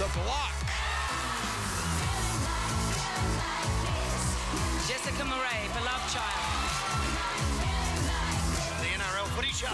The Block. Jessica Murray, Beloved Child. The NRL Footy Show.